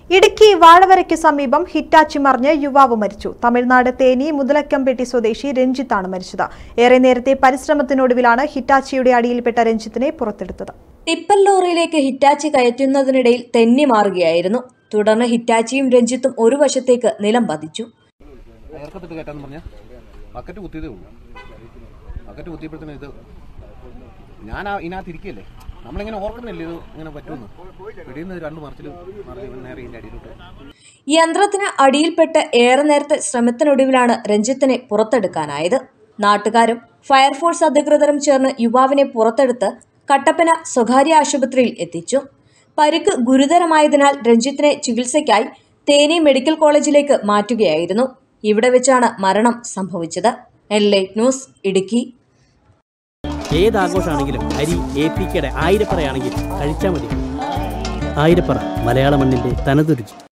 ഇടുക്കി വാഴവരയ്ക്ക് സമീപം ഹിറ്റാച്ചി മറിഞ്ഞ് യുവാവ് മരിച്ചു. തമിഴ്നാട് തേനി മുതലക്കംപെട്ടി സ്വദേശി രഞ്ജിത്താണ് മരിച്ചത്. ഏറെ നേരത്തെ പരിശ്രമത്തിനൊടുവിലാണ് ഹിറ്റാച്ചിയുടെ അടിയിൽപ്പെട്ട രഞ്ജിത്തിനെ പുറത്തെടുത്തത്. ടിപ്പർ ലോറിയിലേക്ക് ഹിറ്റാച്ചി കയറ്റുന്നതിനിടയിൽ തെന്നി മാറുകയായിരുന്നു. തുടർന്ന് ഹിറ്റാച്ചിയും രഞ്ജിത്തും ഒരു വശത്തേക്ക് നിലം പതിച്ചു. ഞാൻ ഇതിനകത്തിരിക്കല്ലേ, നമ്മളിങ്ങനെ ഓർക്കുന്നില്ലേ ഇത് ഇങ്ങനെ പറ്റുമെന്ന്. പിടിയുന്ന രണ്ട് മറിച്ചിലും നേരെ ഇതിൻ്റെ അടിയിലോട്ട്. യന്ത്രത്തിന് അടിയിൽപ്പെട്ട് ഏറെ നേരത്തെ ശ്രമത്തിനൊടുവിലാണ് രഞ്ജിത്തിനെ പുറത്തെടുക്കാനായത്. നാട്ടുകാരും ഫയർഫോഴ്സ് അധികൃതരും ചേർന്ന് യുവാവിനെ പുറത്തെടുത്ത് കട്ടപ്പന സ്വകാര്യ ആശുപത്രിയിൽ എത്തിച്ചു. പരിക്ക് ഗുരുതരമായതിനാൽ രഞ്ജിത്തിനെ ചികിത്സയ്ക്കായി തേനി മെഡിക്കൽ കോളേജിലേക്ക് മാറ്റുകയായിരുന്നു. ഇവിടെ വെച്ചാണ് മരണം സംഭവിച്ചത്. Enlight news, Idukki. ഏതാഘോഷമാണെങ്കിലും അരി APKയുടെ ആയിരപ്പറയാണെങ്കിൽ കഴിച്ചാൽ മതി. ആയിരപ്പറ, മലയാള മണ്ണിന്റെ തനതുരുചി.